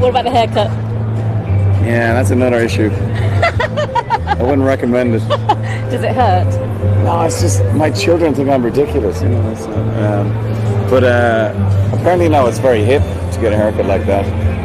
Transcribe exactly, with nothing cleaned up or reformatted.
What about the haircut? Yeah, that's another issue. I wouldn't recommend it. Does it hurt? No, it's just my children think I'm ridiculous, you know. So, um, but uh, apparently now it's very hip to get a haircut like that.